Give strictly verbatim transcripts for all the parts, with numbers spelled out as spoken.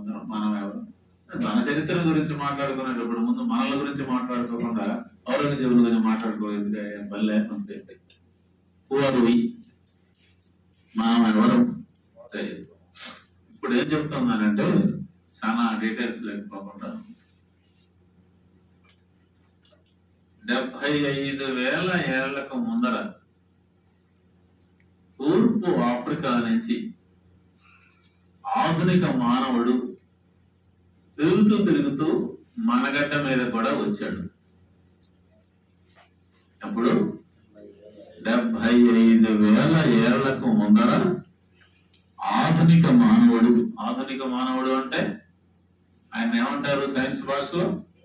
అందరం మనం ఎవరు మన చరిత్ర గురించి మాట్లాడుకునేటప్పుడు ముందు మనల గురించి మాట్లాడుకోకుండా ఔరంగజేబుల గురించి మాట్లాడుకోలేదు పల్లె అంతే. మనం ఎవరు తెలియదు. ఇప్పుడు ఏం చెప్తున్నానంటే చాలా డీటెయిల్స్ లేకపోకుండా డెబ్బై ఐదు వేల ఏళ్లకు ముందర తూర్పు ఆఫ్రికా నుంచి ఆధునిక మానవుడు తిరుగుతూ తిరుగుతూ మనగడ్డ మీద కూడా వచ్చాడు. అప్పుడు డెబ్బై ఐదు వేల ఏళ్లకు ముందర ఆధునిక మానవుడు, ఆధునిక మానవుడు అంటే ఆయన ఏమంటారు సైన్స్ భాషలో?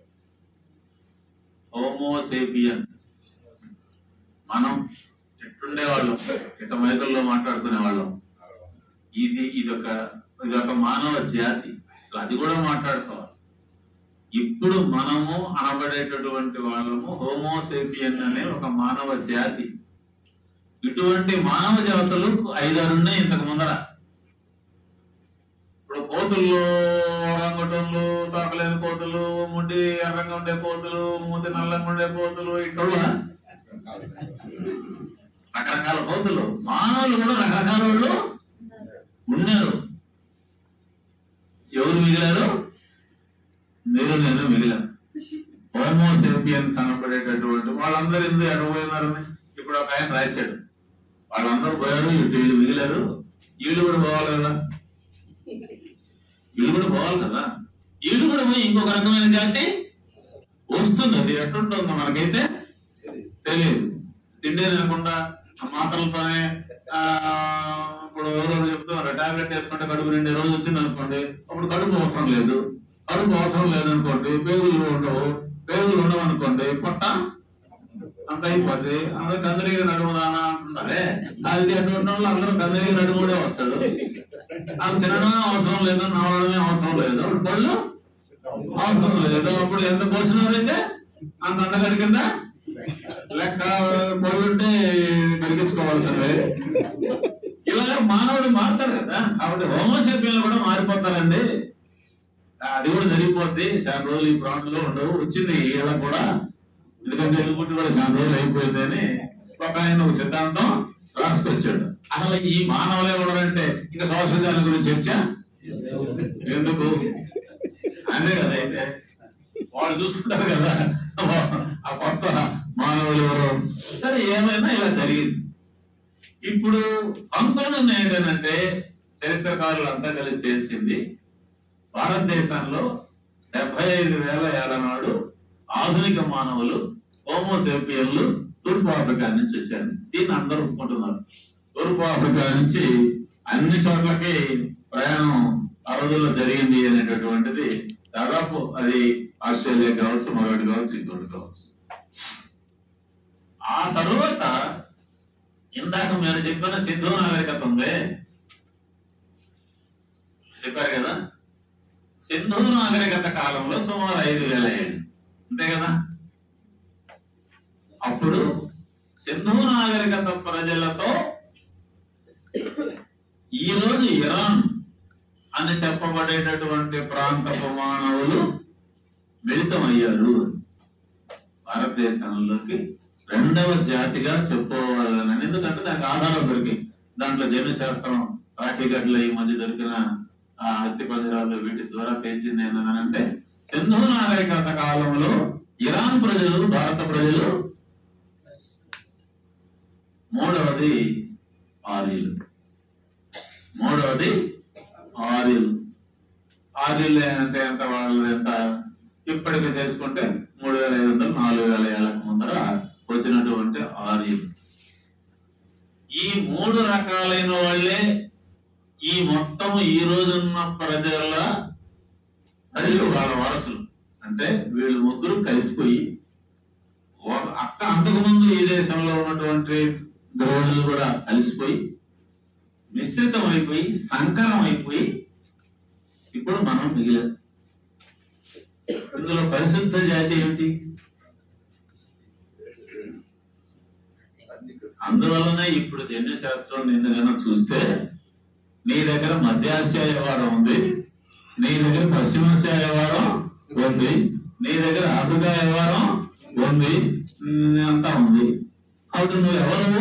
హోమోసేపియన్. మనం ఎట్టుండే వాళ్ళం, ఇక మైకుల్లో మాట్లాడుకునే వాళ్ళం. ఇది ఇదొక ఇదొక మానవ జాతి, అది కూడా మాట్లాడుకోవాలి. ఇప్పుడు మనము అనబడేటటువంటి వాళ్ళము హోమోసేపియన్ అనే ఒక మానవ జాతి. ఇటువంటి మానవ జాతులు ఐదారు ఉన్నాయి ఇంతకు ముందర. ఇప్పుడు కోతుల్లో రంగుటంలో తాకలేని కోతులు, ముడి ఎర్రంగా ఉండే కోతులు, మూతి నల్లంగా ఉండే కోతులు, ఇట్లా రకరకాల కోతులు. మానవులు కూడా రకరకాల వాళ్ళు ఉన్నారు. ఎవరు మిగిలారు? మీరు నేను మిగిలాను. హోమోసేపియన్స్ అనబడేటటువంటి వాళ్ళందరూ ఎందుకు ఎడబోయినారని ఇప్పుడు ఒక ఆయన రాశాడు. వాళ్ళందరూ పోయారు, ఇటు వీళ్ళు మిగిలారు. వీళ్ళు కూడా పోవాలి కదా, వీళ్ళు కూడా పోవాలి కదా. వీళ్ళు కూడా పోయి ఇంకొక రకమైన జాతి వస్తుంది. అది ఎట్టుంటుందో మనకైతే తెలియదు. తిండే తినకుండా మాత్రలతోనే ఆ ఇప్పుడు ఎవరు చెప్తున్నారు టాబ్లెట్ వేసుకుంటే కడుపు నిండే రోజు వచ్చింది అనుకోండి, అప్పుడు కడుపు అవసరం లేదు. కడుపు అవసరం లేదనుకోండి, పేగులు ఉండవు. పేగులు ఉండవు అనుకోండి, పొట్ట అంత అయిపోద్ది. అందరూ గందరీగా నడుముదానా అంటున్నారే, అది అటువంటి వాళ్ళు అందరూ గందరీగా నడుముడే వస్తాడు. అది తినడమే అవసరం లేదు, నవ్వడమే అవసరం లేదు, అప్పుడు పళ్ళు అవసరం లేదు. అప్పుడు ఎంత పోసినారైతే అంత అందగడి కింద లెక్క. పళ్ళుంటే కరిగించుకోవాల్సిందే. ఇలాగే మానవుడు మారుతారు కదా. కాబట్టి హోమోసేపియన్లు కూడా మారిపోతారండి. అది కూడా జరిగిపోద్ది. చాలా రోజులు ఈ ప్రాంతంలో ఉండవు. వచ్చింది ఇలా కూడా, ఎందుకంటే ఎలుగుబుట్టి కూడా చాలా రోజులు అయిపోయింది అని ఒక ఆయన ఒక సిద్ధాంతం రాసుకొచ్చాడు. అసలు ఈ మానవులు ఎవరంటే ఇంకా సోషల్ గురించి చర్చ ఎందుకు? అదే కదా. అయితే వాళ్ళు చూసుకుంటారు కదా ఆ కొత్త మానవులు ఎవరు. సరే, ఏమైనా ఇలా జరిగింది. ఇప్పుడు పంతొమ్మిది ఏంటంటే చరిత్రకారులు అంతా కలిసి తేల్చింది, భారతదేశంలో డెబ్బై ఐదు వేల ఏళ్ల నాడు ఆధునిక మానవులు హోమోసేపియన్లు తూర్పు ఆఫ్రికా నుంచి వచ్చారు. దీన్ని అందరూ ఒప్పుకుంటున్నారు. తూర్పు ఆఫ్రికా నుంచి అన్ని చోట్లకి ప్రయాణం ఆ రోజుల్లో జరిగింది అనేటటువంటిది దాదాపు అది ఆస్ట్రేలియా కావచ్చు, మరొకటి కావచ్చు, ఇంకోటి కావచ్చు. ఆ తరువాత ఇందాక మీరు చెప్పిన సింధు నాగరికత ఉంది చెప్పారు కదా. సింధు నాగరికత కాలంలో సుమారు ఐదు వేల ఏళ్ళు అంతే కదా. అప్పుడు సింధు నాగరికత ప్రజలతో ఈ రోజు ఇరాన్ అని చెప్పబడేటటువంటి ప్రాంతపు మానవులు మిళితమయ్యారు. భారతదేశంలోకి రెండవ జాతిగా చెప్పుకోవాలని, ఎందుకంటే దానికి ఆధారం దొరికి దాంట్లో జన్యు శాస్త్రం రాఖీగడ్ల ఈ మధ్య దొరికిన ఆ అస్థి పంజరాలు వీటి ద్వారా తేల్చింది ఏంటంటే సింధు నాగరికత కాలంలో ఇరాన్ ప్రజలు, భారత ప్రజలు, మూడవది ఆర్యులు. మూడవది ఆర్యులు. ఆర్యులు అంటే ఎంత? వాళ్ళు ఎంత ఇప్పటికి చేసుకుంటే మూడు వేల ఐదు వందలు నాలుగు వేల ఏళ్లకు ముందర వచ్చినటువంటి ఆర్యులు. ఈ మూడు రకాలైన వాళ్ళే ఈ మొత్తం ఈ రోజున్న ప్రజల ప్రజలు వాళ్ళ వారసులు. అంటే వీళ్ళు ముగ్గురు కలిసిపోయి అక్క అంతకుముందు ఈ దేశంలో ఉన్నటువంటి ద్రోణులు కూడా కలిసిపోయి మిశ్రితం అయిపోయి సంకరం అయిపోయి ఇప్పుడు మనం మిగిలాం. ఇందులో పరిశుద్ధ జాతి ఏమిటి? అందువల్లనే ఇప్పుడు జన్యు శాస్త్రం నిన్ను కనుక చూస్తే నీ దగ్గర మధ్య ఆసియా వాదం ఉంది, నీ దగ్గర పశ్చిమాసియా వ్యవహారం ఉంది, నీ దగ్గర ఆఫ్రికా వ్యవహారం ఉంది, అంతా ఉంది. అప్పుడు నువ్వు ఎవరు?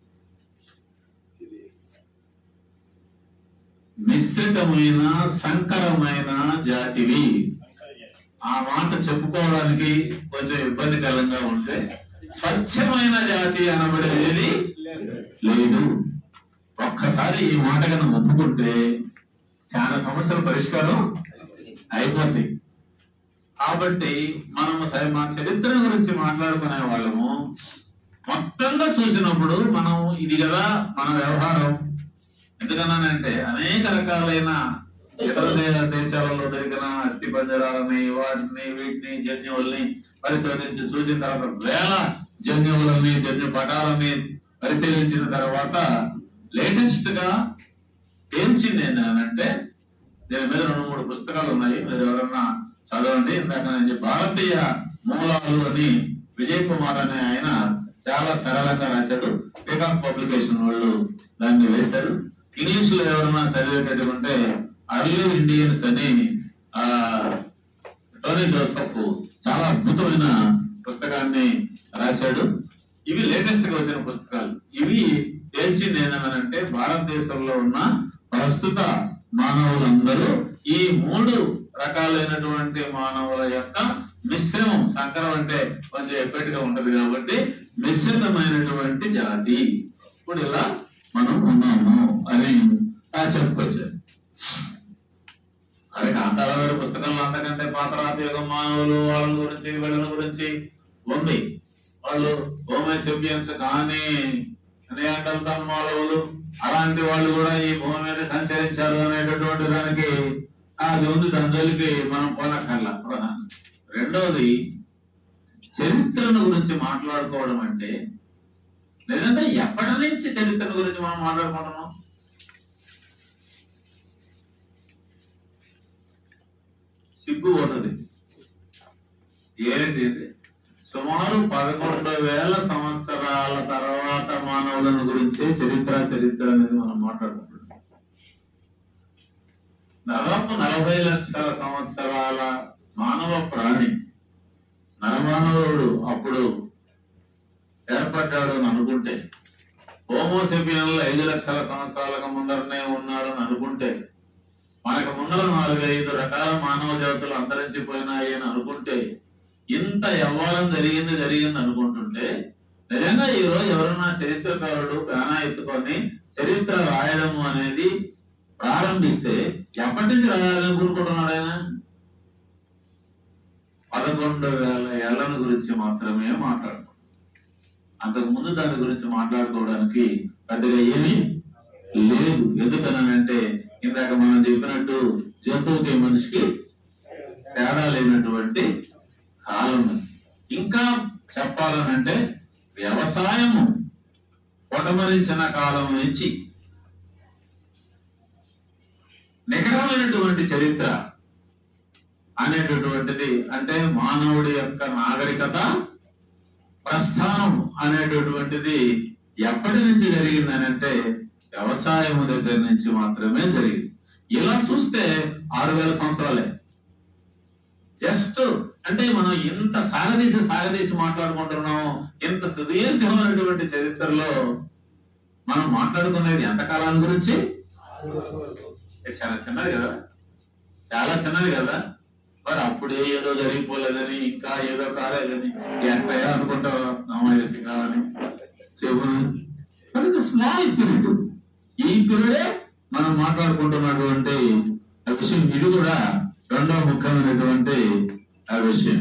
మిశ్రితమైన సంకరమైన జాతివి. ఆ మాట చెప్పుకోవడానికి కొంచెం ఇబ్బందికరంగా ఉంటే స్వచ్ఛమైన జాతి అనబడేది లేదు. ఒక్కసారి ఈ మాట కన్నా ఒప్పుకుంటే చాలా సమస్యల పరిష్కారం అయిపోతాయి. కాబట్టి మనము మన చరిత్ర గురించి మాట్లాడుకునే వాళ్ళము మొత్తంగా చూసినప్పుడు మనం ఇది కదా మన వ్యవహారం. ఎందుకన్నానంటే అనేక రకాలైన ఇతర దేశాలలో దొరికిన అస్థి పంజరాలని వాటిని వీటిని జన్యువుల్ని పరిశోధించి చూసిన తర్వాత వేల జన్యువులని జన్యు పటాలని పరిశీలించిన తర్వాత లేటెస్ట్ గా తేల్చింది ఏంటంటే, దీని మీద రెండు మూడు పుస్తకాలు ఉన్నాయి, మీరు ఎవరన్నా చదవండి. ఇందాక నుంచి భారతీయ మూలాలు అని విజయ్ కుమార్ అనే ఆయన చాలా సరళంగా రాశాడు. పీకాక్ పబ్లికేషన్ వాళ్ళు దాన్ని వేశారు. ఇంగ్లీష్ లో ఎవరన్నా చదివేటటువంటి అర్లీ ఇండియన్స్ అని ఆ టోనీ జోసెఫ్ చాలా అద్భుతమైన పుస్తకాన్ని రాశాడు. ఇవి లేటెస్ట్ గా వచ్చిన పుస్తకాలు. ఇవి తేల్చింది ఏంటంటే, భారతదేశంలో ఉన్న ప్రస్తుత మానవులందరూ ఈ మూడు రకాలైనటువంటి మానవుల యొక్క మిశ్రమం. సంకరం అంటే కొంచెం ఎప్పటిగా ఉంటది కాబట్టి మిశ్రితమైనటువంటి జాతి. ఇప్పుడు ఇలా మనం ఉన్నాము అని చెప్పుకొచ్చారు. అదే కాంతారావు పుస్తకంలో అంతకంటే పాతరాత యుగం మానవులు వాళ్ళ గురించి వీళ్ళ గురించి ఉంది. వాళ్ళు హోమోసేపియన్స్ కానీ నియాండర్తల్ మానవులు అలాంటి వాళ్ళు కూడా ఈ భూమి మీద సంచరించారు అనేటటువంటి దానికి అది ఉంది. దాని జోలికి మనం పోనక్కర్లా. రెండవది, చరిత్రను గురించి మాట్లాడుకోవడం అంటే లేదంటే ఎప్పటి నుంచి చరిత్ర గురించి మనం మాట్లాడుకుంటున్నాం? సిగ్గు పోతుంది. ఏంటి? సుమారు పదకొండు వేల సంవత్సరాల తర్వాత మానవులను గురించి చరిత్ర చరిత్ర అనేది మనం మాట్లాడుకుంటున్నాం. దాదాపు నలభై లక్షల సంవత్సరాల మానవ ప్రాణి నరమానవుడు అప్పుడు ఏర్పడ్డాడు అని అనుకుంటే, హోమోసేపియన్లు ఐదు లక్షల సంవత్సరాలకు ముందరనే ఉన్నారు అని అనుకుంటే, మనకు ముందర నాలుగైదు రకాల మానవ జాతులు అంతరించిపోయినాయి అని అనుకుంటే, ఇంత యవ్వాలం జరిగింది జరిగింది అనుకుంటుంటే, నిజంగా ఈ రోజు ఎవరన్నా చరిత్రకారుడు ప్రాణా ఎత్తుకొని చరిత్ర రాయడం అనేది ప్రారంభిస్తే ఎప్పటి నుంచి రాయాలని కోరుకుంటున్నాడు ఆయన? పదకొండు వేల ఏళ్ల గురించి మాత్రమే మాట్లాడుతున్నాడు. అంతకు ముందు దాని గురించి మాట్లాడుకోవడానికి పెద్దగా ఏమీ లేదు. ఎందుకనంటే ఇందాక మనం చెప్పినట్టు జంతువుకి మనిషికి తేడా లేనటువంటి కాలం. ఇంకా చెప్పాలనంటే వ్యవసాయము పొటమరించిన కాలం నుంచి నికరమైనటువంటి చరిత్ర అనేటటువంటిది, అంటే మానవుడి యొక్క నాగరికత ప్రస్థానం అనేటటువంటిది ఎప్పటి నుంచి జరిగిందని అంటే వ్యవసాయం దగ్గర నుంచి మాత్రమే జరిగింది. ఇలా చూస్తే ఆరు వేల సంవత్సరాలే. జస్ట్ అంటే మనం ఇంత సాగదీసి సాగదీసి మాట్లాడుకుంటున్నాం. ఇంత సుదీర్ఘమైనటువంటి చరిత్రలో మనం మాట్లాడుకునేది ఎంత కాలం గురించి? చాలా చిన్నది కదా, చాలా చిన్నది కదా. మరి అప్పుడే ఏదో జరిగిపోలేదని, ఇంకా ఏదో కాలేదని ఎక్కడ అనుకుంటావు సామాజిక కావాలని చెప్పు. Small period. ఈ పీరియడే మనం మాట్లాడుకుంటున్నటువంటి విషయం. ఇది కూడా రెండవ ముఖ్యమైనటువంటి ఆ విషయం.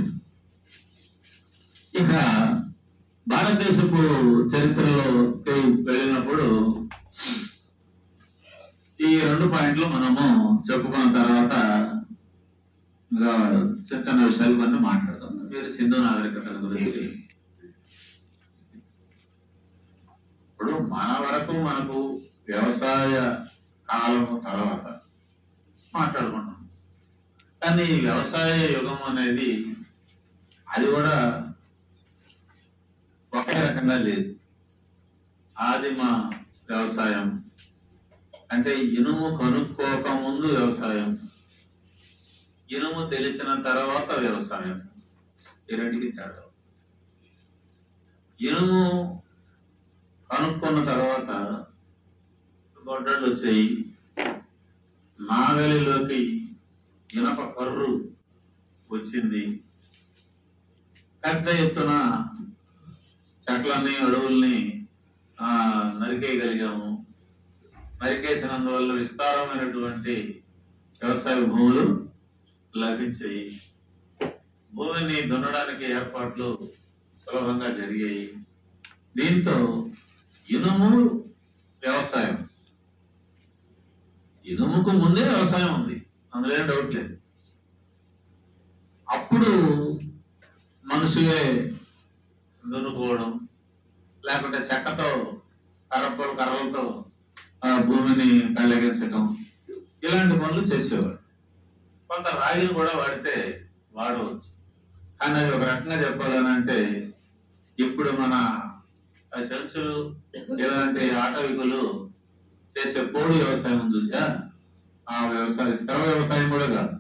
ఇక భారతదేశపు చరిత్రలోకి వెళ్ళినప్పుడు ఈ రెండు పాయింట్లు మనము చెప్పుకున్న తర్వాత ఇంకా చిన్న చిన్న విషయాలు కొన్ని మాట్లాడదాం. మీరు సింధు నాగరికతల గురించి ఇప్పుడు మన వరకు మనకు వ్యవసాయ కాలం తర్వాత మాట్లాడుకుంటాం. కానీ వ్యవసాయ యుగం అనేది అది కూడా ఒకే రకంగా లేదు. ఆదిమ వ్యవసాయం అంటే ఇనుము కనుక్కోక ముందు వ్యవసాయం, ఇనుము తెలిసిన తర్వాత వ్యవసాయం. ఈ రెండుకి తేడా. ఇనుము కనుక్కున్న తర్వాత గొడ్డళ్ళు వచ్చాయి, నాగలిలోకి ఇనప కర్రు వచ్చింది, పెద్ద ఎత్తున చెట్లని అడవుల్ని ఆ నరికేయగలిగాము. నరికేసినందువల్ల విస్తారమైనటువంటి వ్యవసాయ భూములు లభించాయి. భూమిని దున్నడానికి ఏర్పాట్లు సులభంగా జరిగాయి. దీంతో ఇనుము వ్యవసాయం, ఇనుముకు ముందే వ్యవసాయం ఉంది, అందులో ఏం డౌట్ లేదు. అప్పుడు మనుషులే దున్నుకోవడం, లేకుంటే చెక్కతో కర్రలు కర్రలతో భూమిని కళ్ళగించడం, ఇలాంటి పనులు చేసేవాడు. కొంత రాగిని కూడా వాడితే వాడవచ్చు. కానీ అది ఒక రకంగా చెప్పాలని అంటే ఇప్పుడు మన చెంచులు ఇలాంటి ఆటవికులు చేసే పోడు వ్యవసాయం చూసా, ఆ వ్యవసాయం స్థిర వ్యవసాయం కూడా కాదు,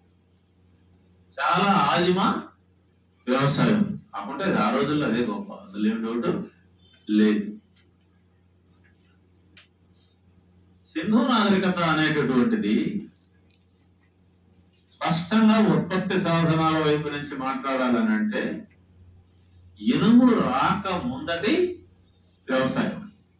చాలా ఆదిమ వ్యవసాయం. కాకుంటే ఆ రోజుల్లో అదే గొప్ప, అందులో ఏం డౌట్ లేదు. సింధు నాగరికత అనేటటువంటిది స్పష్టంగా ఉత్పత్తి సాధనాల వైపు నుంచి మాట్లాడాలని అంటే ఇనుము రాక ముందటి వ్యవసాయం.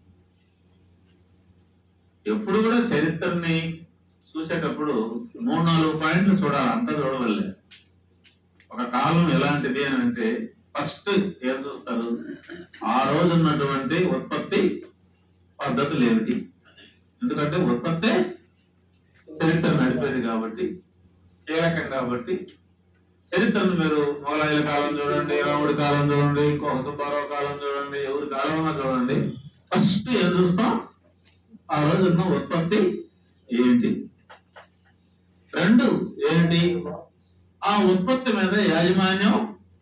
ఎప్పుడు కూడా చరిత్రని చూసేటప్పుడు మూడు నాలుగు పాయింట్లు చూడాలి, అంతా చూడవల్లే. ఒక కాలం ఎలాంటిది అని అంటే ఫస్ట్ ఏం చూస్తారు, ఆ రోజు ఉన్నటువంటి ఉత్పత్తి పద్ధతులు ఏమిటి. ఎందుకంటే ఉత్పత్తే చరిత్ర నడిపేది కాబట్టి, కీలకం కాబట్టి. చరిత్రను మీరు మొగలాయుల కాలం చూడండి, రాముడి కాలం చూడండి, ఇంకొక సుబ్బారావు కాలం చూడండి, ఎవరి కాలం చూడండి, ఫస్ట్ ఏం చూస్తాం, ఆ రోజున్న ఉత్పత్తి ఏంటి. రెండు ఏంటి, ఆ ఉత్పత్తి మీద యాజమాన్యం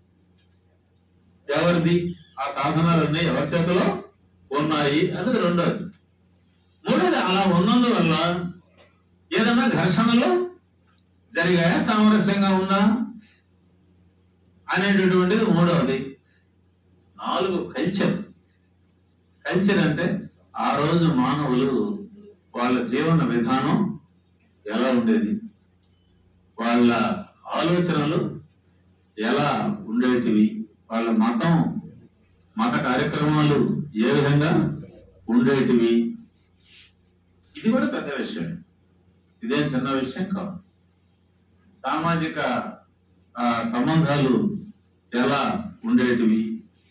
ఎవరిది, ఆ సాధనాలన్నీ ఎవరి చేతిలో ఉన్నాయి అనేది రెండోది. మూడోది, అలా ఉన్నందువల్ల ఏదైనా ఘర్షణలు జరిగాయా, సామరస్యంగా ఉందా అనేటటువంటిది మూడవది. నాలుగు, కల్చర్. కల్చర్ అంటే ఆ రోజు మానవులు వాళ్ళ జీవన విధానం ఎలా ఉండేది, వాళ్ళ ఆలోచనలు ఎలా ఉండేటివి, వాళ్ళ మతం మత కార్యక్రమాలు ఏ విధంగా ఉండేటివి. ఇది కూడా పెద్ద విషయం, ఇదేం చిన్న విషయం కాదు. సామాజిక సంబంధాలు ఎలా ఉండేటివి,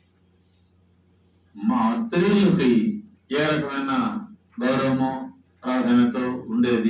మా స్త్రీలకి ఏ రకమైన గౌరవము ప్రాధాన్యత ఉండేది.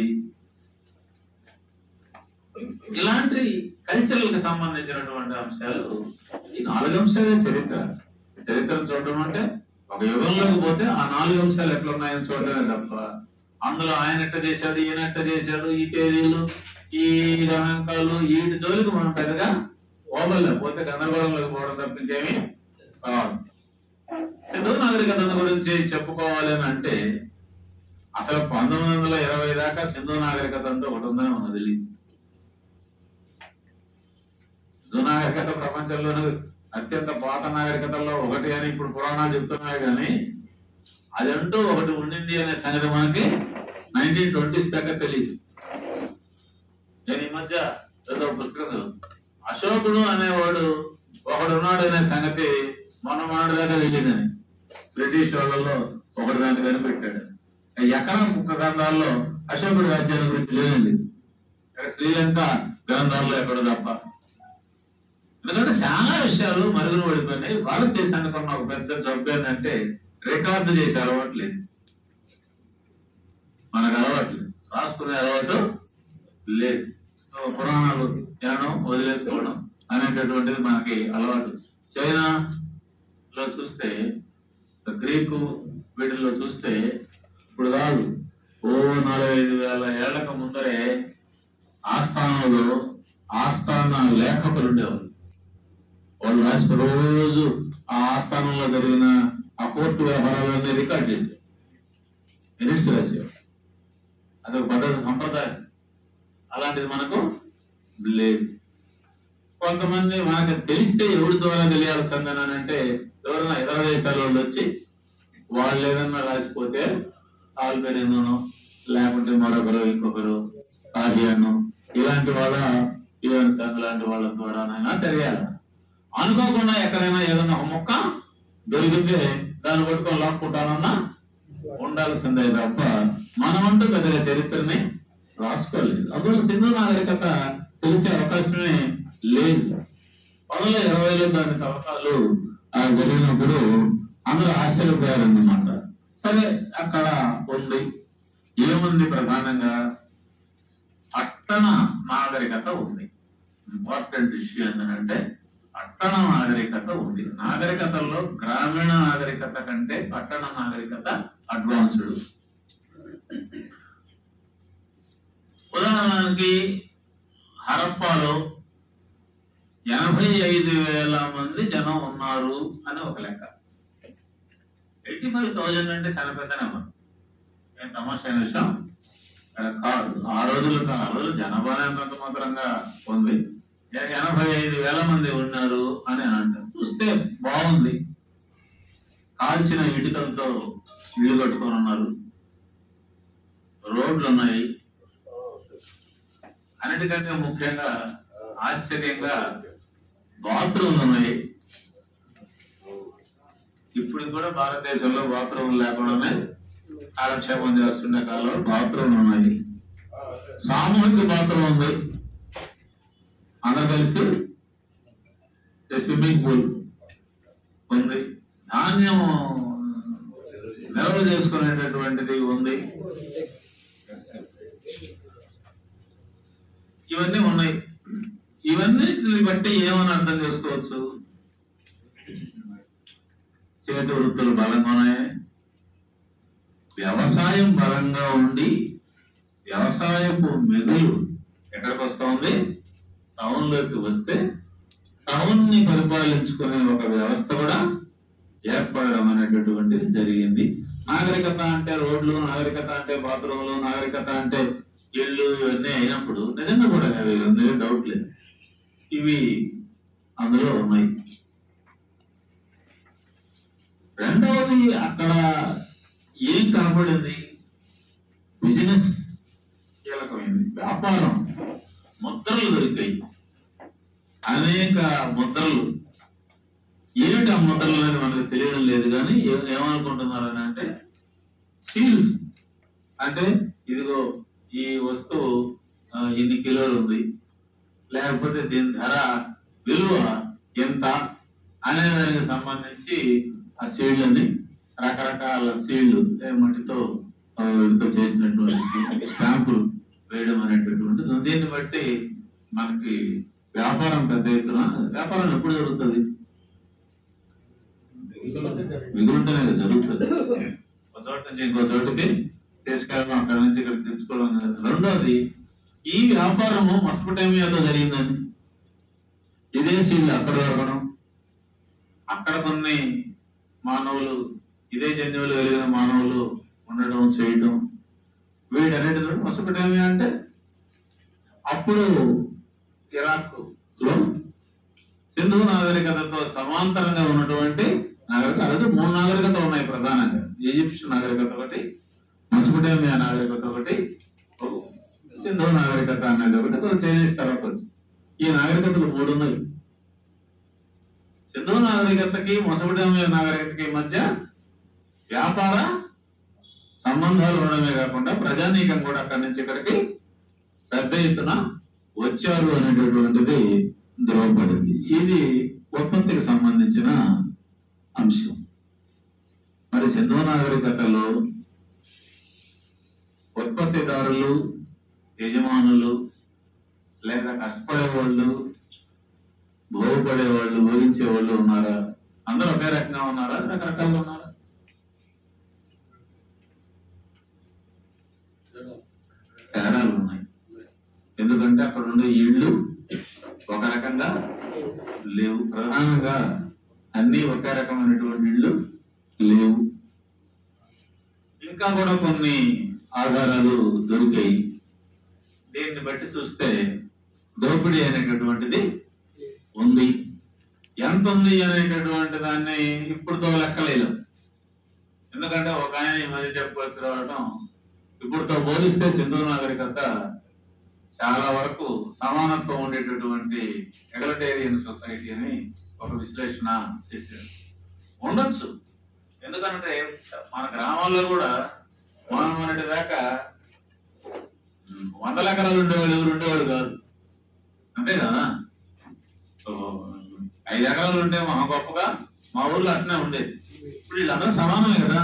ఇలాంటి కల్చరల్ కి సంబంధించినటువంటి అంశాలు, ఈ నాలుగు అంశాలే చరిత్ర. చరిత్రను చూడడం అంటే ఒక యుగంలోకి పోతే ఆ నాలుగు అంశాలు ఎట్లా ఉన్నాయని చూడడమే తప్ప అందులో ఆయన ఎట్ట చేశాడు, ఈయన ఎట్ట చేశాడు, ఈ తేదీలు, ఈ గణాంకాలు, వీటి జోలికి మనం పెద్దగా పోగలే, పోతే గందరగోళంలోకి పోవడం తప్పించేమి కాదు. సింధు నాగరికత గురించి చెప్పుకోవాలి అని అంటే అసలు పంతొమ్మిది వందల ఇరవై దాకా సింధు నాగరికత అంటే ఒకటి ఉందని మనకు తెలియదు. సింధు నాగరికత ప్రపంచంలోనే అత్యంత పాత నాగరికతల్లో ఒకటి అని ఇప్పుడు పురాణాలు చెప్తున్నాయి, కానీ అదంటూ ఒకటి ఉండింది అనే సంగతి మనకి నైన్టీన్ ట్వంటీస్ దాకా తెలియదు. నేను ఈ మధ్య ఏదో పుస్తకం, అశోకుడు అనేవాడు ఒకడు ఉన్నాడు అనే సంగతి మొన్న మొన్నటి దాకా తెలియదని బ్రిటిష్ వాళ్ళలో ఒకటి దాన్ని కనిపెట్టాడు. ఎకరం గ్రంథాల్లో అశోకుడి రాజ్యాన్ని గురించి లేదండి, శ్రీలంక గ్రంథాల్లో ఎక్కడ తప్ప. ఎందుకంటే చాలా విషయాలు మరుగున పడిపోయినాయి. భారతదేశానికి ఉన్న ఒక పెద్ద జబ్బు ఏంటంటే రికార్డు చేసే అలవాటు లేదు, మనకు అలవాటు లేదు, రాసుకునే అలవాటు లేదు. పురాణాలు జ్ఞానం వదిలేసుకోవడం అనేటటువంటిది మనకి అలవాటు. చైనాలో చూస్తే, గ్రీకు వీటిల్లో చూస్తే ఇప్పుడు కాదు, ఓ నలభై ఐదు వేల ఏళ్లకు ముందరే ఆస్థానంలో ఆస్థాన లేఖకులు ఉండేవారు. వాళ్ళు రాసి రోజు ఆ ఆస్థానంలో జరిగిన ఆ కోర్టు వ్యవహారాలన్నీ రికార్డ్ చేశారు, మినిట్స్ రాశారు. అదొక పద్ధతి, సంప్రదాయం. అలాంటిది మనకు లేదు. కొంతమంది మనకు తెలిస్తే ఎవరి ద్వారా తెలియాల్సిందని అంటే ఎవరైనా ఇతర దేశాల వాళ్ళు వచ్చి వాళ్ళు ఏదన్నా రాసిపోతే ఆల్బెనియాను లేకుంటే మరొకరు ఇంకొకరు ఆర్యాను ఇలాంటి వాళ్ళ యువన్ సంఘ్ లాంటి వాళ్ళ ద్వారానైనా తెలియాలి. అనుకోకుండా ఎక్కడైనా ఏదన్నా ఒక మొక్క దొరికితే దాన్ని పట్టుకొని లాక్కుంటానన్నా ఉండాల్సిందే తప్ప మనమంటూ పెద్దగా చరిత్రని రాసుకోలేదు. అందులో సింధు నాగరికత తెలిసే అవకాశమే లేదు. పంతొమ్మిది వందల ఇరవైలో దాని తవ్వకాలు జరిగినప్పుడు అందరూ ఆశ్చర్యపోయారన్నమాట. సరే అక్కడ ఉంది ఏముంది, ప్రధానంగా అట్టణ నాగరికత ఉంది. ఇంపార్టెంట్ ఇష్యూ ఏంటంటే పట్టణ నాగరికత ఉంది. నాగరికతల్లో గ్రామీణ నాగరికత కంటే పట్టణ నాగరికత అడ్వాన్స్డ్. ఉదాహరణకి హరప్పాలో ఎనభై ఐదు వేల మంది జనం ఉన్నారు అని ఒక లెక్క. ఎయిటీ ఫైవ్ థౌజండ్ అంటే చాలా పెద్ద నెంబర్, ఏం తమాషా విషయం కాదు. ఆ రోజులు ఆ రోజులు జనాభా ఎంత మాత్రంగా ఉంది. ఎనభై ఐదు వేల మంది ఉన్నారు అని అంటారు. చూస్తే బాగుంది, కాల్చిన ఇటుకలతో ఇల్లు కట్టుకొని ఉన్నారు, రోడ్లు ఉన్నాయి, అన్నిటికంటే ముఖ్యంగా ఆశ్చర్యంగా బాత్రూమ్లు ఉన్నాయి. ఇప్పుడు కూడా భారతదేశంలో బాత్రూమ్ లేకుండానే కాలక్షేపం చేస్తుండే కాలంలో బాత్రూమ్లు ఉన్నాయి. సామూహిక బాత్రూమ్ ఉంది, అందరు కలిసి స్విమ్మింగ్ పూల్ ఉంది, ధాన్యం నిల్వ చేసుకునేటటువంటిది ఉంది. ఇవన్నీ ఉన్నాయి. ఇవన్నీ బట్టి ఏమని అర్థం చేసుకోవచ్చు? చేతి వృత్తులు బలంగా ఉన్నాయి, వ్యవసాయం బలంగా ఉండి వ్యవసాయపు మెదులు ఎక్కడికి వస్తా ఉంది? టౌన్ లోకి వస్తే టౌన్ ని పరిపాలించుకునే ఒక వ్యవస్థ కూడా ఏర్పడడం అనేటటువంటిది జరిగింది. నాగరికత అంటే రోడ్లు, నాగరికత అంటే బాత్రూములు, నాగరికత అంటే ఇళ్ళు, ఇవన్నీ అయినప్పుడు నిజంగా కూడా అందులో డౌట్ లేదు, ఇవి అందులో ఉన్నాయి. రెండవది అక్కడ ఏం కనపడింది? బిజినెస్ కీలకమైంది, వ్యాపారం. ముద్రలు దొరికాయి, అనేక ముద్రలు. ఏమిటి ఆ ముద్రలు అనేది మనకు తెలియడం లేదు, కానీ ఏమనుకుంటున్నారని అంటే సీల్స్ అంటే ఇదిగో ఈ వస్తువు ఇన్ని కిలోలు ఉంది, లేకపోతే దీని ధర విలువ ఎంత అనే దానికి సంబంధించి ఆ సీడ్లని రకరకాల సీళ్లు మట్టితో చేసినటువంటి స్టాంపులు వేయడం అనేటటువంటిది. దీన్ని బట్టి మనకి వ్యాపారం పెద్ద ఎత్తున, వ్యాపారం ఎప్పుడు జరుగుతుంది? మిగులుంటేనే జరుగుతుంది. ఒక చోట నుంచి ఇంకో చోటుకి తీసుకెళ్ళడం, అక్కడి నుంచి ఇక్కడ తెచ్చుకోవడం. రెండోది, ఈ వ్యాపారము మెసొపొటేమియాతో జరిగిందని, ఇదే సీళ్ళు అక్కడ దొరకడం, అక్కడ కొన్ని మానవులు, ఇదే జన్యువులు కలిగిన మానవులు ఉండడం, చేయడం, వీటన్నిటిలో మెసొపొటేమియా అంటే అప్పుడు ఇరాక్ లో సింధు నాగరికతతో సమాంతరంగా ఉన్నటువంటి నాగరికత. అలాగే మూడు నాగరికత ఉన్నాయి ప్రధానంగా. ఈజిప్షియన్ నాగరికత ఒకటి, మెసొపొటేమియా నాగరికత ఒకటి, సింధు నాగరికత అనేది ఒకటి, చైనీస్ తర్వాత వచ్చి ఈ నాగరికతలు మూడు ఉన్నాయి. సింధు నాగరికతకి మెసొపొటేమియా నాగరికతకి మధ్య వ్యాపార సంబంధాలు ఉండడమే కాకుండా ప్రజానీకం కూడా అక్కడి నుంచి ఇక్కడికి పెద్ద ఎత్తున వచ్చారు అనేటటువంటిది ధృవపడింది. ఇది ఉత్పత్తికి సంబంధించిన అంశం. మరి సింధు నాగరికతలో ఉత్పత్తిదారులు, యజమానులు, లేదా కష్టపడేవాళ్ళు, బాగుపడేవాళ్ళు, భోగించేవాళ్ళు ఉన్నారా? అందరూ ఒకే రకంగా ఉన్నారా? రకరకాలుగా ఉన్నారా? తేడాలు ఉన్నాయి. ఎందుకంటే అక్కడ ఉండే ఇళ్ళు ఒక రకంగా లేవు. ప్రధానంగా అన్ని ఒకే రకమైనటువంటి ఇళ్ళు లేవు. ఇంకా కూడా కొన్ని ఆధారాలు దొరికాయి. దీన్ని బట్టి చూస్తే దోపిడీ అనేటటువంటిది ఉంది. ఎంత ఉంది అనేటటువంటి దాన్ని ఇప్పుడుతో లెక్కలేదు. ఎందుకంటే ఒక ఆయన ఈ మధ్య చెప్పుకొచ్చి రావడం, ఇప్పుడుతో పోలిస్తే సింధు నాగరికత చాలా వరకు సమానత్వం ఉండేటటువంటి ఎగలిటేరియన్ సొసైటీ అని ఒక విశ్లేషణ చేశాడు. ఉండొచ్చు, ఎందుకంటే మన గ్రామాల్లో కూడా మనం మొన్నటి దాకా వందల ఎకరాలు ఉండేవాళ్ళు ఎవరు ఉండేవాళ్ళు కాదు, అంతే కదా. ఐదు ఎకరాలు ఉంటే మా గొప్పగా మా ఊర్లో అట్నే ఉండేది. ఇప్పుడు వీళ్ళందరూ సమానమే కదా,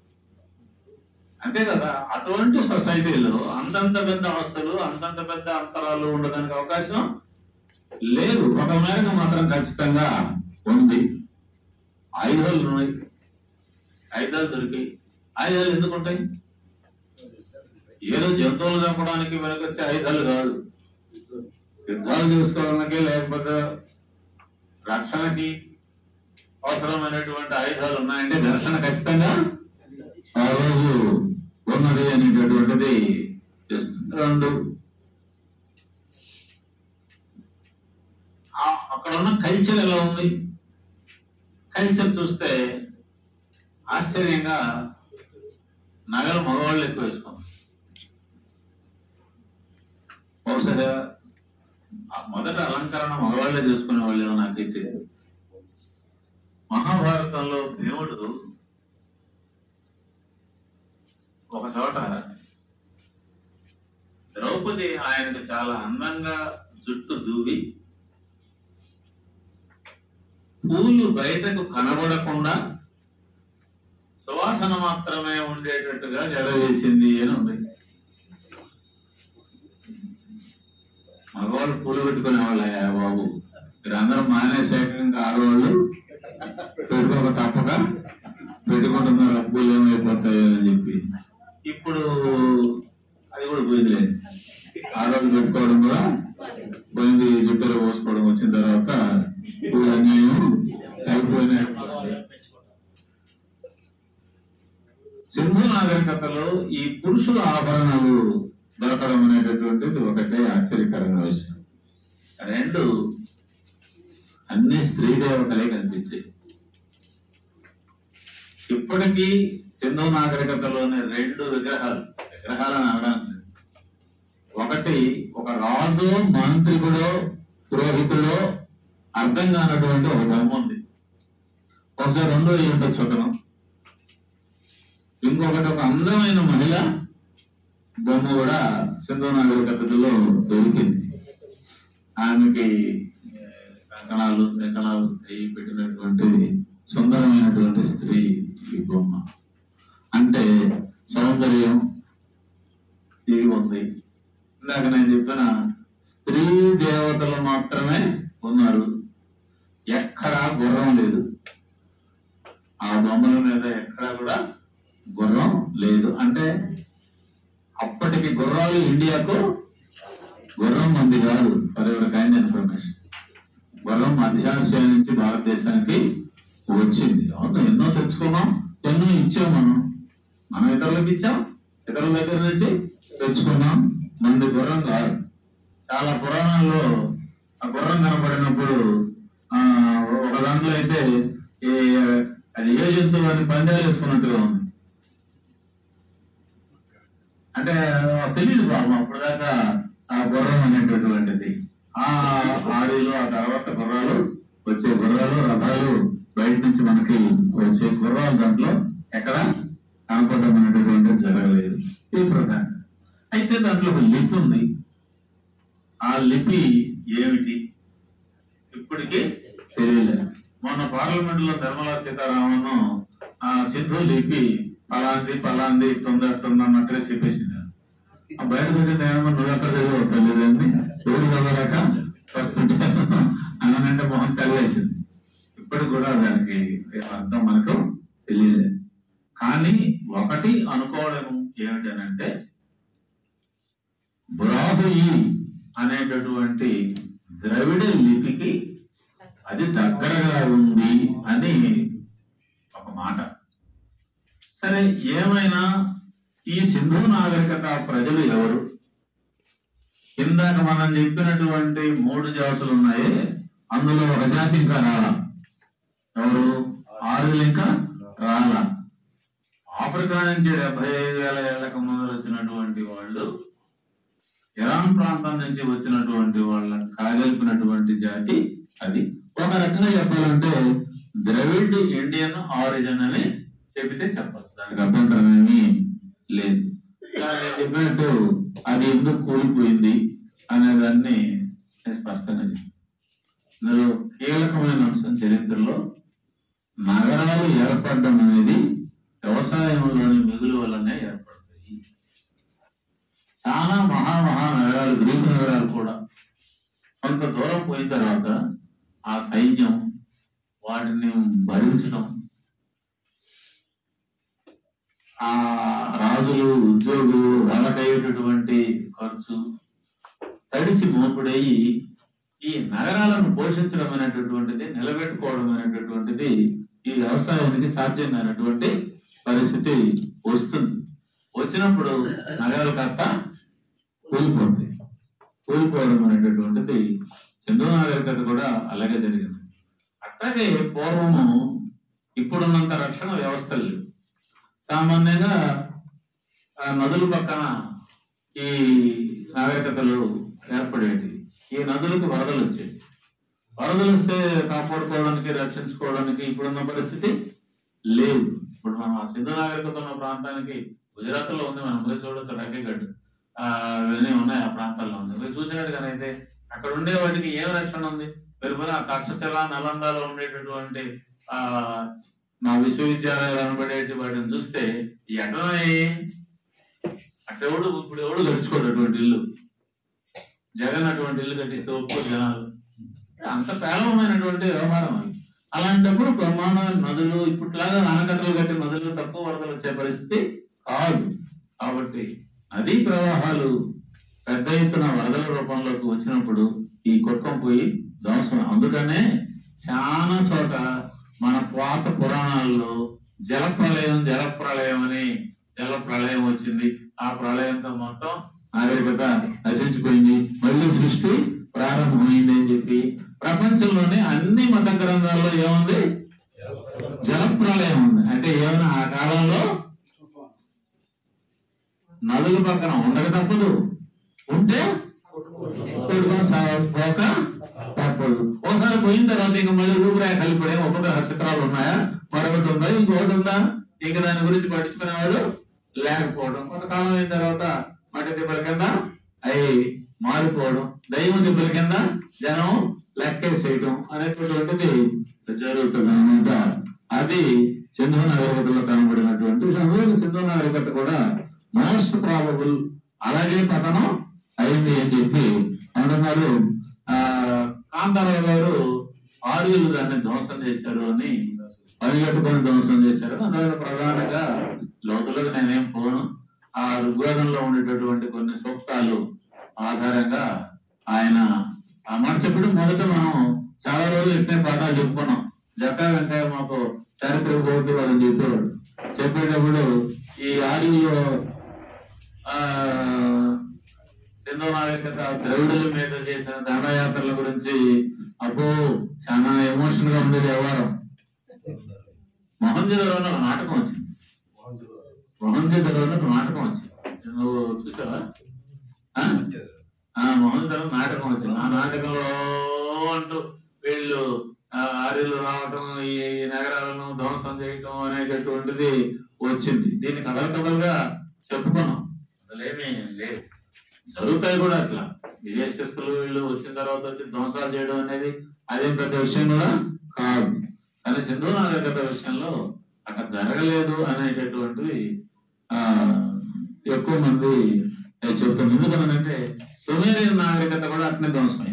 అంతే కదా. అటువంటి సొసైటీలో అంతంత పెద్ద అవస్థలు, అంతంత పెద్ద అంతరాలు ఉండడానికి అవకాశం లేదు. ఒక మేరకు మాత్రం ఖచ్చితంగా ఉంది. ఆయుధాలు ఉన్నాయి, ఆయుధాలు దొరికాయి. ఆయుధాలు ఎందుకు ఉంటాయి? ఏదో జంతువులు చంపడానికి వెనకొచ్చే ఆయుధాలు కాదు, యుద్ధాలు చేసుకోవడానికి లేకపోతే రక్షణకి అవసరమైనటువంటి ఆయుధాలు ఉన్నాయంటే దర్శన ఖచ్చితంగా ఆ రోజు ఉన్నది అనేటటువంటిది చేస్తుంది. రెండు, అక్కడ ఉన్న కల్చర్ ఎలా ఉంది? కల్చర్ చూస్తే ఆశ్చర్యంగా నగలు మగవాళ్ళు ఎక్కువ వేసుకున్నారు. బహుశా మొదట అలంకరణ మగవాళ్ళే చేసుకునే వాళ్ళు నాకైతే. మహాభారతంలో భీముడు ఒక చోట ద్రౌపది ఆయనకు చాలా అందంగా జుట్టు దూవి పూలు బయటకు కనబడకుండా సువాసన మాత్రమే ఉండేటట్టుగా జడ వేసింది అని ఉంది. మగవాళ్ళు పూలు పెట్టుకునే వాళ్ళయ్యా బాబు, మీరు అందరూ మానేశాక ఇంకా ఆడవాళ్ళు పెట్టుకోక తప్పక పెట్టుకుంటున్నారు, పూలు ఏమైపోతాయో అని చెప్పి. ఇప్పుడు అది కూడా పోయింది లేదు, ఆడవాళ్ళు పెట్టుకోవడం కూడా పోయింది. జుట్టులో పోసుకోవడం వచ్చిన తర్వాత పూలు అన్యాయం అయిపోయినాయి. సింధు నాగరికతలో ఈ పురుషుల ఆభరణాలు దొరకడం అనేటటువంటిది ఒకటే ఆశ్చర్యకరంగా విషయం. రెండు, అన్ని స్త్రీ దేవతలే కనిపించాయి. ఇప్పటికీ సింధు నాగరికతలోని రెండు విగ్రహాలు, విగ్రహాలను అనడానికి ఒకటి ఒక రాజు, మాంత్రికుడో, పురోహితుడో అర్థం కానటువంటి ఒక బొమ్మ ఉంది. ఒకసారి రెండో ఉండొచ్చు అతను. ఇంకొకటి ఒక అందమైన మహిళ బొమ్మ కూడా సింధు నాగరికతలో దొరికింది. ఆమెకి కంకణాలు కంకణాలు పెట్టినటువంటి సుందరమైనటువంటి స్త్రీ ఈ బొమ్మ. అంటే సౌందర్యం ఇది ఉంది. ఇందాక నేను చెప్పిన స్త్రీ దేవతలు మాత్రమే ఉన్నారు, ఎక్కడా గుర్రం లేదు. ఆ బొమ్మల మీద ఎక్కడా కూడా గుర్రం లేదు. అంటే అప్పటికి గుర్రాలు ఇండియాకు గుర్రం మంది కాదు. ఫర్ ఎవర్ కైండ్ ఇన్ఫర్మేషన్, గుర్రం మధ్యాసియా నుంచి భారతదేశానికి వచ్చింది. అవును, ఎన్నో తెచ్చుకున్నాం, ఎన్నో ఇచ్చాం. మనం మనం ఇతరులకు ఇచ్చాం, ఇతరుల దగ్గర నుంచి తెచ్చుకున్నాం. మంది గుర్రం కాదు. చాలా పురాణాల్లో ఆ గుర్రం కనబడినప్పుడు ఆ ఒక దాంట్లో అయితే అది ఏ జంతువు అని పందాలు వేసుకున్నట్టుగా ఉంది. అంటే తెలియదు బాబు అప్పుడు దాకా ఆ గుర్రం అనేటటువంటిది. ఆ ఆడిలో ఆ తర్వాత గుర్రాలు వచ్చే గుర్రాలు, రథాలు బయట నుంచి మనకి వచ్చే గుర్రాలు దాంట్లో ఎక్కడ కనపడడం అనేటటువంటిది జరగలేదు. ఈ ప్రధాన అయితే దాంట్లో ఒక లిపి ఉంది. ఆ లిపి ఏమిటి ఇప్పటికీ తెలియలేదు. మొన్న పార్లమెంట్ లో నిర్మలా సీతారామన్ ఆ సింధు లిపి పలాంది పలాంది ఇట్టుంది అట్టుంది అన్నట్టుగా చెప్పేసింది. బయటకు వచ్చిన ఏమో నువ్వు ఎక్కడ చదివావు తెలియదండి, ఎవరు చదవలేక అనంటే మొహం తెల్లేసింది. ఇప్పటికి కూడా దానికి అర్థం మనకు తెలియలేదు. కానీ ఒకటి అనుకోవడం ఏమిటనంటే బ్రాహ్మయి అనేటటువంటి ద్రవిడ లిపికి అది దగ్గరగా ఉంది అని ఒక మాట. సరే, ఏమైనా ఈ సింధు నాగరికత ప్రజలు ఎవరు, ఇందాక మనం చెప్పినటువంటి మూడు జాతులు ఉన్నాయి, అందులో ఒక జాతి ఇంకా రాలా. ఎవరు? ఆర్యులు ఇంకా రాలా. ఆఫ్రికా నుంచి డెబ్బై ఐదు వేల ఏళ్లకు ముందు వచ్చినటువంటి వాళ్ళు, ఇరాన్ ప్రాంతం నుంచి వచ్చినటువంటి వాళ్ళ కాగలిపినటువంటి జాతి అది. ఒక రకంగా చెప్పాలంటే ద్రవిడ్ ఇండియన్ ఆరిజిన్ అని చెబితే చెప్పచ్చు, దానికి అభ్యంతరం ఏమీ లేదు. నేను చెప్పినట్టు అది ఎందుకు కూలిపోయింది అనేదాన్ని స్పష్టంగా చెప్పాను. ఇందులో కీలకమైన అంశం చరిత్రలో నగరాలు ఏర్పడడం అనేది వ్యవసాయంలోని మిగులు వల్లనే ఏర్పడతాయి. చాలా మహామహా నగరాలు, గ్రీకు నగరాలు కూడా కొంత దూరం పోయిన తర్వాత ఆ సైన్యం వాటిని భరించడం, ఆ రాజులు ఉద్యోగులు వాళ్ళకయ్యేటటువంటి ఖర్చు తడిసి మోపుడయ్యి ఈ నగరాలను పోషించడం అనేటటువంటిది, నిలబెట్టుకోవడం అనేటటువంటిది ఈ వ్యవసాయానికి సాధ్యమైనటువంటి పరిస్థితి వస్తుంది. వచ్చినప్పుడు నగరాలు కాస్త కూలిపోతాయి. కూలిపోవడం అనేటటువంటిది సింధు నాగరికత కూడా అలాగే జరిగింది. అట్లాగే పూర్వము ఇప్పుడున్నంత రక్షణ వ్యవస్థలు లేవు. సామాన్యంగా నదుల పక్కన ఈ నాగరికతలు ఏర్పడేవి. ఈ నదులకు వరదలు వచ్చేవి. వరదలు వస్తే కాపాడుకోవడానికి, రక్షించుకోవడానికి ఇప్పుడున్న పరిస్థితి లేవు. ఇప్పుడు మనం ఆ సింధు నాగరికత ఉన్న ప్రాంతానికి గుజరాత్ లో ఉంది, మనం పోయి చూడొచ్చు. రకీగఢ్ ఇవన్నీ ఉన్నాయి, ఆ ప్రాంతాల్లో ఉంది. మీరు చూసినట్టుగానైతే అక్కడ ఉండే వాటికి ఏం రక్షణ ఉంది? మీరు పోయి ఆ తక్షశిల, నలందాలో ఉండేటటువంటి ఆ మా విశ్వవిద్యాలయాలు అనబడేటి వాటిని చూస్తే ఎక్కడన్నాయి? అక్కడ ఎవడు ఇప్పుడు ఎవడు గడుచుకోడు ఇల్లు. జగన్ అటువంటి ఇల్లు కట్టిస్తే ఒప్పుకో జనాలు. అంత పేలవమైనటువంటి వ్యవహారం అది. అలాంటప్పుడు ప్రమాణ నదులు ఇప్పట్లాగా ఆనకట్టలు కట్టిన నదులు తక్కువ వరదలు వచ్చే పరిస్థితి కాదు. కాబట్టి నదీ ప్రవాహాలు పెద్ద ఎత్తున వరదల రూపంలోకి వచ్చినప్పుడు ఈ కొట్టం పోయి ధ్వంసం. అందుకనే చాలా చోట మన పాత పురాణాల్లో జల ప్రళయం జల ప్రళయం అని జల ప్రళయం వచ్చింది. ఆ ప్రళయంతో మొత్తం నాగరికత నశించిపోయింది, మళ్ళీ సృష్టి ప్రారంభమైంది అని చెప్పి ప్రపంచంలోనే అన్ని మత గ్రంథాల్లో ఏముంది? జల ప్రళయం ఉంది. అంటే ఏమైనా ఆ కాలంలో నదుల పక్కన ఉండక తప్పదు, ఉంటే పోక తప్పదు. ఒకసారి పోయిన తర్వాత ఇంకా మళ్ళీ రూపురాయ కలిపడే ఉపగ్రహ చిత్రాలు ఉన్నాయా, మరొకటి ఉందా, ఇంకొకటి ఉందా, ఇంకా దాని గురించి పట్టించుకునేవాడు లేకపోవడం. కొంతకాలం అయిన తర్వాత మట్టి తిప్పల కింద అవి మారిపోవడం, దైవం తిప్పల కింద జనం లెక్కేసేయడం అనేటువంటిది జరుగుతుంది అనమాట. అది సింధు నాగరికతలో కనబడినటువంటి విషయం. సింధు నాగరికత కూడా మోస్ట్ ప్రాబబుల్ అలాగే పతనం అయింది అని చెప్పి అంటున్నారు. ఆ కాంతారావు గారు ఆర్యులు దాన్ని ధ్వంసం చేశారు అని పరిగెట్టుకొని ధ్వంసం చేశారు. అందువల్ల ప్రధానంగా లోతులకు నేనేం పోను. ఆ ఋగ్వేదంలో ఉండేటటువంటి కొన్ని సూక్తాలు ఆధారంగా ఆయన ఆ మాట చెప్పడం. మొదట మనం చాలా రోజులు ఎట్టే పాఠాలు చెప్పుకున్నాం. జక్కా వెంకయ్య మాకు చారిత్రక బౌద్ధవాదం చెప్పేవాడు. చెప్పేటప్పుడు ఈ ఆర్యుల్లో ఆ సింధు నాగరికత ద్రవిడుల మీద చేసిన దండయాత్రల గురించి అబ్బో చాలా ఎమోషన్ గా ఉండేది వ్యవహారం. మొహంజదారోలో ఒక నాటకం వచ్చింది. మొహంజదారోలో ఒక నాటకం వచ్చింది, నువ్వు చూసావా? మొహంజదారో నాటకం వచ్చింది. ఆ నాటకంలో అంటూ వీళ్ళు ఆర్యులు రావటం, ఈ నగరాలను ధ్వంసం చేయటం అనేటటువంటిది వచ్చింది. దీన్ని కథలు కథలుగా చెప్పుకున్నాం. అసలేమీ లేదు, జరుగుతాయి కూడా అట్లా. విదేశస్తులు వీళ్ళు వచ్చిన తర్వాత వచ్చి ధ్వంసాలు చేయడం అనేది అదేం పెద్ద విషయం కూడా కాదు. కానీ సింధు నాగరికత విషయంలో అక్కడ జరగలేదు అనేటటువంటివి ఆ ఎక్కువ మంది చెప్తారు. ఎందుకంటే సుమేరియన్ నాగరికత కూడా అట్నే ధ్వంసమైంది.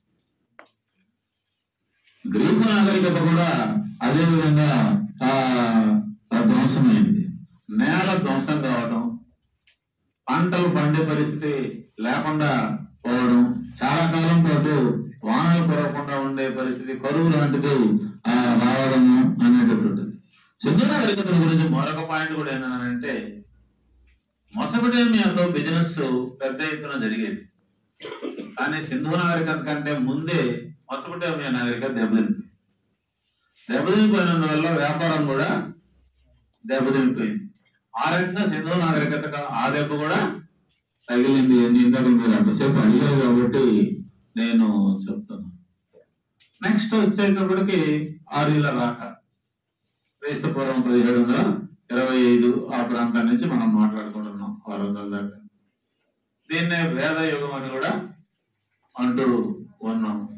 గ్రీకు నాగరికత కూడా అదే విధంగా ఆ ధ్వంసమైంది. నేల ధ్వంసం కావడం, పంటలు పండే పరిస్థితి లేకుండా పోవడం, చాలా కాలం పాటు వానలు కురవకుండా ఉండే పరిస్థితి, కరువు లాంటిది ఆ రావడము అనేటటువంటిది. సింధు నాగరికతల గురించి మరొక పాయింట్ కూడా ఏంటంటే, మొసపటేమియాతో బిజినెస్ పెద్ద ఎత్తున జరిగేది. కానీ సింధు నాగరికత కంటే ముందే మెసొపొటేమియా నాగరికత దెబ్బతింది. దెబ్బతినిపోయినందువల్ల వ్యాపారం కూడా దెబ్బతినిపోయింది. ఆ రకంగా సింధు నాగరికత ఆ దెబ్బ కూడా తగిలింది అని ఇందాక మీరు అంతసేపు అడిగారు కాబట్టి నేను చెప్తాను. నెక్స్ట్ వచ్చేటప్పటికి ఆర్యుల రాక క్రీస్తు పూర్వం పదిహేడు వందల ఇరవై ఐదు ఆ ప్రాంతం నుంచి మనం మాట్లాడుకుంటున్నాం ఆరు వందల దాకా. దీన్నే వేద యుగం అని కూడా అంటూ ఉన్నాం.